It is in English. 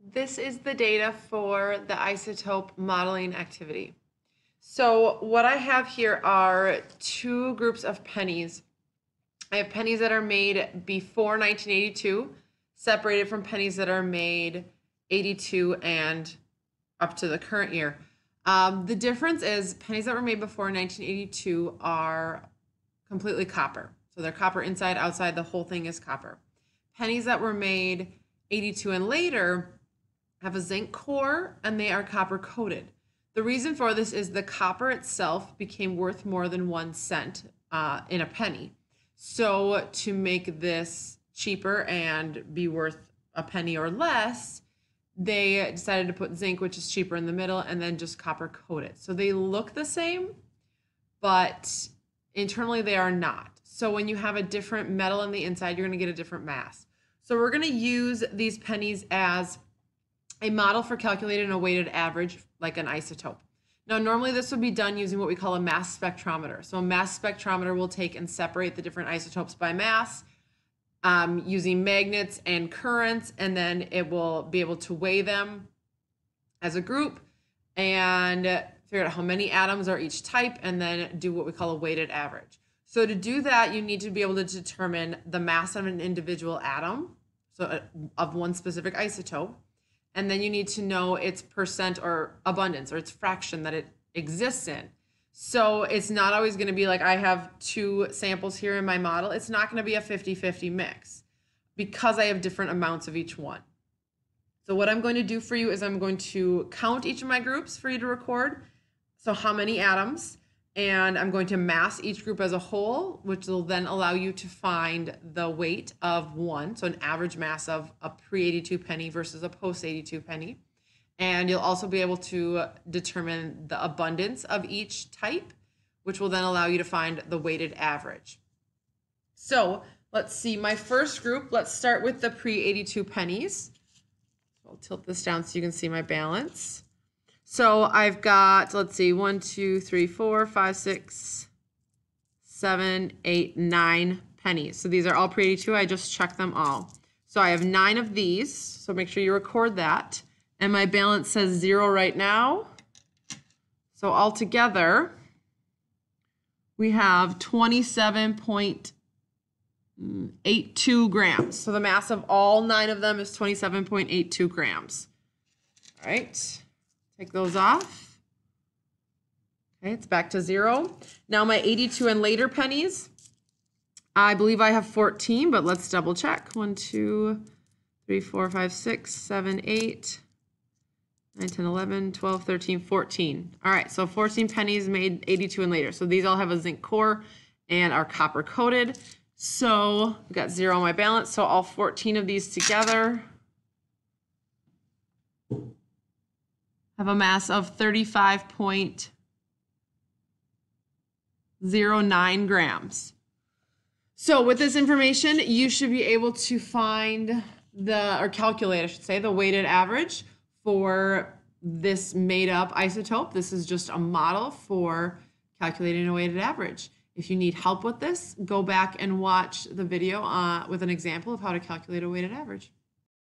This is the data for the isotope modeling activity. So what I have here are two groups of pennies. I have pennies that are made before 1982, separated from pennies that are made 82 and up to the current year. The difference is pennies that were made before 1982 are completely copper. So they're copper inside, outside, the whole thing is copper. Pennies that were made 82 and later have a zinc core and they are copper coated. The reason for this is the copper itself became worth more than 1 cent in a penny. So to make this cheaper and be worth a penny or less, they decided to put zinc, which is cheaper, in the middle, and then just copper coat it. So they look the same, but internally they are not. So when you have a different metal on the inside, you're going to get a different mass. So we're going to use these pennies as a model for calculating a weighted average, like an isotope. Now, normally this would be done using what we call a mass spectrometer. So a mass spectrometer will take and separate the different isotopes by mass using magnets and currents, and then it will be able to weigh them as a group and figure out how many atoms are each type, and then do what we call a weighted average. So to do that, you need to be able to determine the mass of an individual atom, so of one specific isotope, and then you need to know its percent or abundance, or its fraction that it exists in. So it's not always going to be like I have two samples here in my model. It's not going to be a 50-50 mix because I have different amounts of each one. So what I'm going to do for you is I'm going to count each of my groups for you to record. So how many atoms, and I'm going to mass each group as a whole, which will then allow you to find the weight of one, so an average mass of a pre-82 penny versus a post-82 penny. And you'll also be able to determine the abundance of each type, which will then allow you to find the weighted average. So let's see, my first group, let's start with the pre-82 pennies. I'll tilt this down so you can see my balance. So I've got, let's see, 1, 2, 3, 4, 5, 6, 7, 8, 9 pennies. So these are all pre-82. I just checked them all. So I have 9 of these. So make sure you record that. And my balance says 0 right now. So altogether, we have 27.82 grams. So the mass of all 9 of them is 27.82 grams. All right. Take those off. Okay, it's back to 0. Now my 82 and later pennies, I believe I have 14, but let's double check. 1, 2, 3, 4, 5, 6, 7, 8, 9, 10, 11, 12, 13, 14. All right, so 14 pennies made 82 and later. So these all have a zinc core and are copper coated. So I've got 0 on my balance. So all 14 of these together have a mass of 35.09 grams. So with this information, you should be able to find or calculate, I should say, the weighted average for this made up isotope. This is just a model for calculating a weighted average. If you need help with this, go back and watch the video with an example of how to calculate a weighted average.